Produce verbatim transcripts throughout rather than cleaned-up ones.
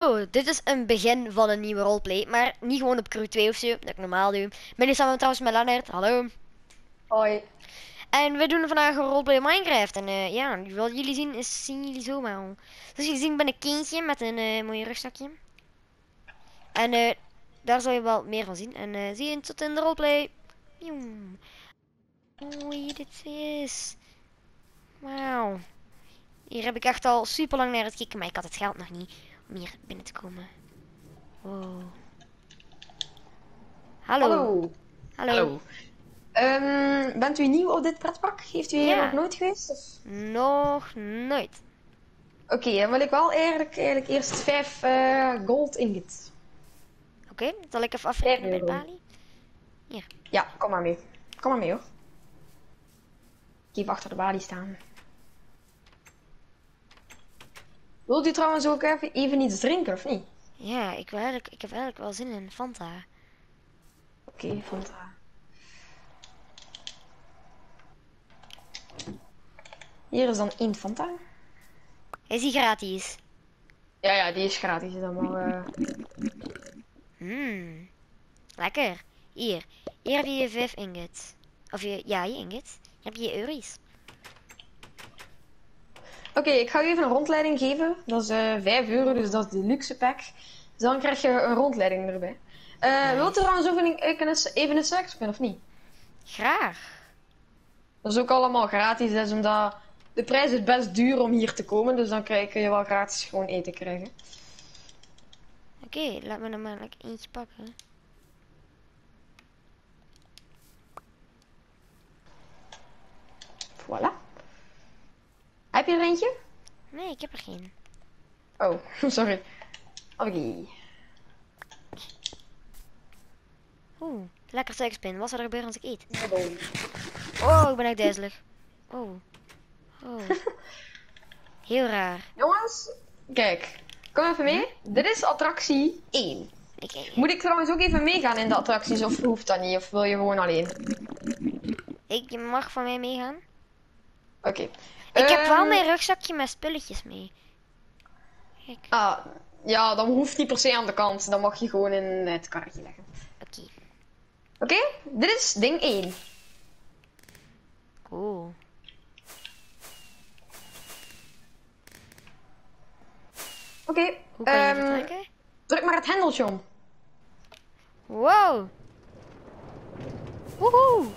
Oh, dit is een begin van een nieuwe roleplay, maar niet gewoon op crew twee of zo, dat ik normaal doe. Ik ben hier samen trouwens met Lennart, hallo. Hoi. En we doen vandaag een roleplay Minecraft. En uh, ja, wat jullie zien, is, zien jullie zo wel. Zoals jullie zien ben ik kindje met een uh, mooi rugzakje. En uh, daar zal je wel meer van zien. En uh, zie je tot in de roleplay. Oei, dit is... Wauw. Hier heb ik echt al super lang naar het kijken, maar ik had het geld nog niet om hier binnen te komen. Wow. Hallo. Hallo. Hallo. Hallo. Um, bent u nieuw op dit pretpark? Heeft u hier Ja. nog nooit geweest? Of? Nog nooit. Oké, okay, dan wil ik wel eigenlijk, eigenlijk eerst vijf uh, gold ingots. Oké, okay, zal ik even afrekenen bij de balie? Ja. Ja, kom maar mee. Kom maar mee hoor. Ik even achter de balie staan. Wilt u trouwens ook even, even iets drinken of niet? Ja, ik, wil eigenlijk, ik heb eigenlijk wel zin in Fanta. Oké, okay, Fanta. Hier is dan één Fanta. Is die gratis? Ja, ja, die is gratis. Dan wel, uh... Hmm, lekker. Hier, hier heb je je vijf ingots. Of je, ja, je ingots. Hier heb je je euro's. Oké, okay, ik ga u even een rondleiding geven. Dat is uh, vijf euro, dus dat is de luxe pack. Dus dan krijg je een rondleiding erbij. Uh, nice. Wilt u trouwens even, even een select spin of niet? Graag. Dat is ook allemaal gratis, dus omdat de prijs is best duur om hier te komen. Dus dan krijg je wel gratis gewoon eten krijgen. Oké, okay, laat me dan maar lekker eentje pakken. Voilà. Heb je er eentje? Nee, ik heb er geen. Oh, sorry. Oké. Okay. Oeh, lekker seksspin. Wat zou er gebeuren als ik eet? Oh, ik ben echt duizelig. Oh. Oh. Heel raar. Jongens, kijk. Kom even mee. Hm? Dit is attractie één. Ik... Moet ik trouwens ook even meegaan in de attracties of hoeft dat niet? Of wil je gewoon alleen? Ik, je mag van mij meegaan. Oké. Okay. Ik um... heb wel mijn rugzakje met spulletjes mee. Kijk. Ah, ja, dan hoeft niet per se aan de kant. Dan mag je gewoon in het karretje leggen. Oké. Okay. Oké, okay, dit is ding één. Cool. Oké, okay, um, je druk maar het hendeltje om. Wow. Woehoe.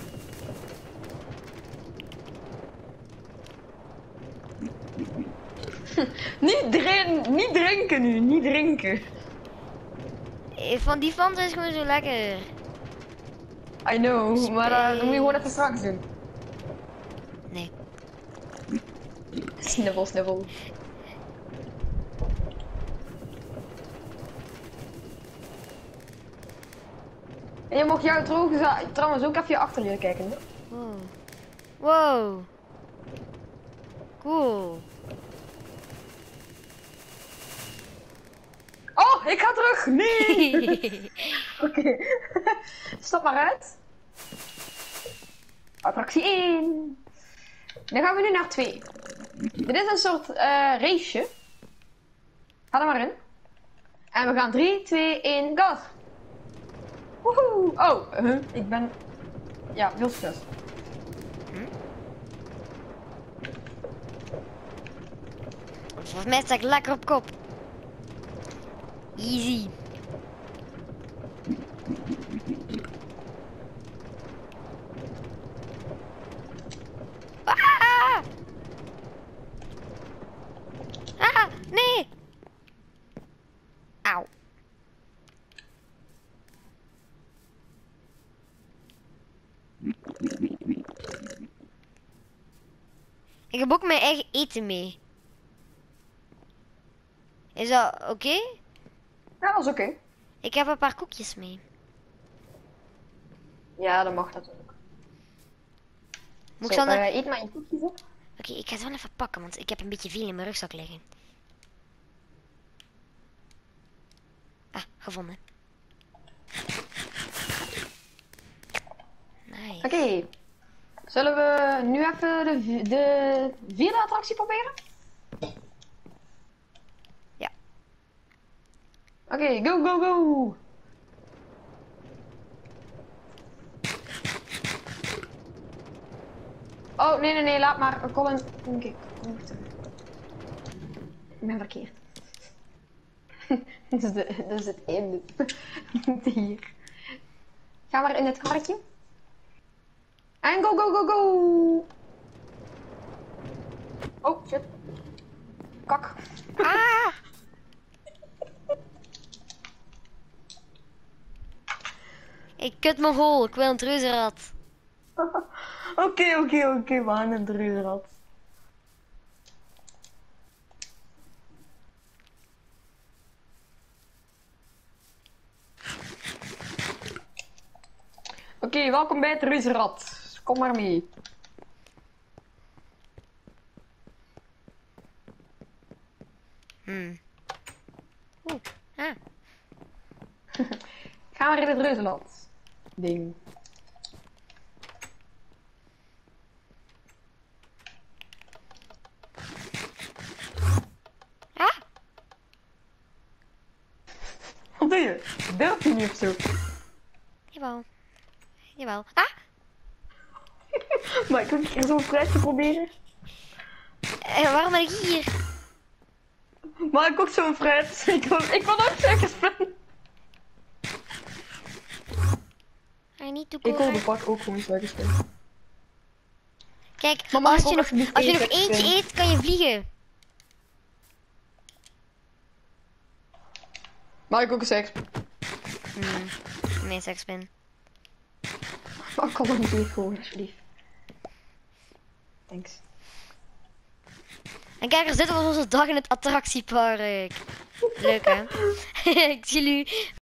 niet, drin niet drinken nu, niet drinken. Van die Fanta is gewoon zo lekker. I know, Space. maar uh, dat moet je gewoon even straks doen. Nee. Sniffel, sniffel. En je mag jou trouwens ook even achter je kijken. Hè? Wow. Wow. Cool. Oh, ik ga terug! Nee! Oké. Okay. Stap maar uit. Attractie één. Dan gaan we nu naar twee. Dit is een soort uh, raceje. Ga er maar in. En we gaan drie, twee, één, go! Woehoe! Oh, uh, ik ben... Ja, veel succes. Hm? Volgens mij sta ik lekker op kop. Easy. Ah! Ah, nee! Auw. Ik heb ook mijn eigen eten mee. Is dat oké? Okay? Ja, dat is oké. Okay. Ik heb een paar koekjes mee. Ja, dan mag dat ook. Moet Zo, ik dan... uh, eet maar je koekjes op. Oké, okay, ik ga het wel even pakken, want ik heb een beetje veel in mijn rugzak liggen. Ah, gevonden. Nice. Oké. Okay. Zullen we nu even de, de vierde attractie proberen? Ja. Oké, go, go, go! Oh, nee, nee, nee, laat maar. Colin, denk ik. Ik ben verkeerd. dat, is de, dat is het einde. Hier. Ga maar in het karretje. En go, go, go, go! Oh, shit. Kak. Ah! Ik kut mijn hol, ik wil een reuzenrad. Oké, oké, oké, we gaan een reuzenrad. Oké, okay, welkom bij het reuzenrad. Kom maar mee. Hmm. Oeh, ah. Ga maar in het reuzenrad. Ding. Ah! Wat doe je? Durf je niet of zo? Jawel. Jawel. Ah! Maar ik wil een keer zo'n fruitje proberen. Eh, waarom ben ik hier? Maar ik ook zo'n fruit. Ik wil, ik wil ook suikerspin. I need to Ik go. wil de pak ook gewoon suikerspin. Kijk, Maar mag als ik je ook nog, alsjeblieft als je één nog eentje suikerspin? eet, kan je vliegen. Mag ik ook een suikerspin? Hmm. Nee, sekspin. Maar kom dan niet gewoon, alsjeblieft. Thanks. En kijk, er zitten we onze dag in het attractiepark. Leuk hè? Ik zie jullie